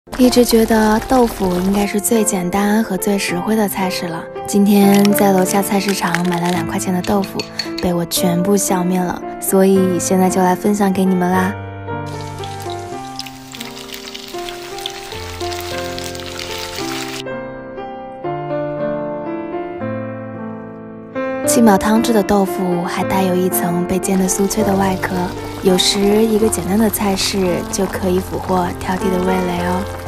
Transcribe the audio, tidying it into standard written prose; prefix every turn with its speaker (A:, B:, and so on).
A: 一直觉得豆腐应该是最简单和最实惠的菜式了。今天在楼下菜市场买了2块钱的豆腐，被我全部消灭了，所以现在就来分享给你们啦。7秒汤制的豆腐还带有一层被煎得酥脆的外壳，有时一个简单的菜式就可以俘获挑剔的味蕾哦。